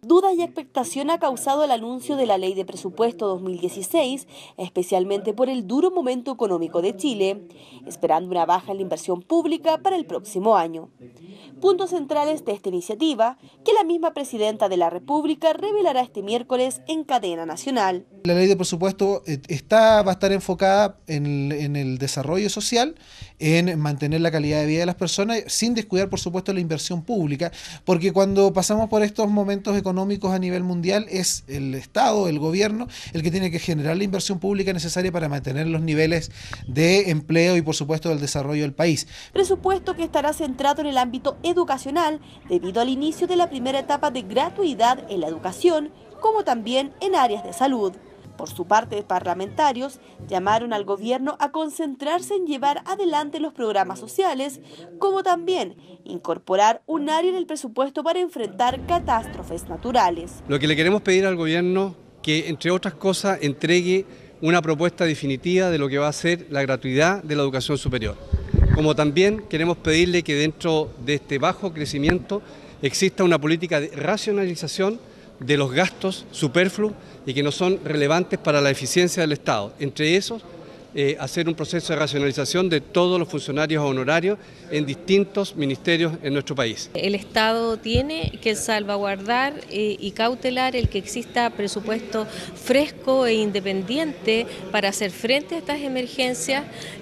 Dudas y expectación ha causado el anuncio de la Ley de Presupuesto 2016, especialmente por el duro momento económico de Chile, esperando una baja en la inversión pública para el próximo año. Puntos centrales de esta iniciativa que la misma presidenta de la República revelará este miércoles en cadena nacional. La ley de presupuesto va a estar enfocada en el desarrollo social, en mantener la calidad de vida de las personas, sin descuidar, por supuesto, la inversión pública, porque cuando pasamos por estos momentos económicos a nivel mundial, es el Estado, el gobierno, el que tiene que generar la inversión pública necesaria para mantener los niveles de empleo y, por supuesto, del desarrollo del país. Presupuesto que estará centrado en el ámbito educacional, debido al inicio de la primera etapa de gratuidad en la educación, como también en áreas de salud. Por su parte, parlamentarios llamaron al gobierno a concentrarse en llevar adelante los programas sociales, como también incorporar un área en el presupuesto para enfrentar catástrofes naturales. Lo que le queremos pedir al gobierno que, entre otras cosas, entregue una propuesta definitiva de lo que va a ser la gratuidad de la educación superior. Como también queremos pedirle que dentro de este bajo crecimiento exista una política de racionalización de los gastos superfluos y que no son relevantes para la eficiencia del Estado. Entre esos, hacer un proceso de racionalización de todos los funcionarios honorarios en distintos ministerios en nuestro país. El Estado tiene que salvaguardar y cautelar el que exista presupuesto fresco e independiente para hacer frente a estas emergencias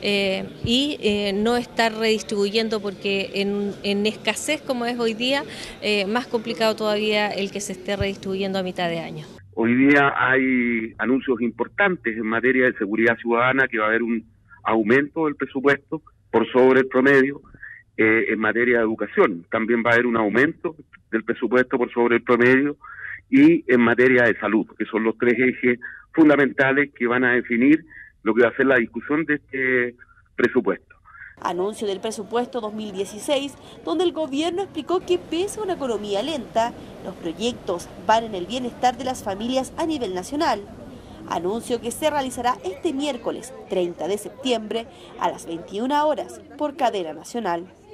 y no estar redistribuyendo, porque en escasez como es hoy día, más complicado todavía el que se esté redistribuyendo a mitad de año. Hoy día hay anuncios importantes en materia de seguridad ciudadana, que va a haber un aumento del presupuesto por sobre el promedio. En materia de educación también va a haber un aumento del presupuesto por sobre el promedio, y en materia de salud, que son los tres ejes fundamentales que van a definir lo que va a ser la discusión de este presupuesto. Anuncio del presupuesto 2016, donde el gobierno explicó que pese a una economía lenta, los proyectos van en el bienestar de las familias a nivel nacional. Anuncio que se realizará este miércoles 30 de septiembre a las 21 horas por cadena nacional.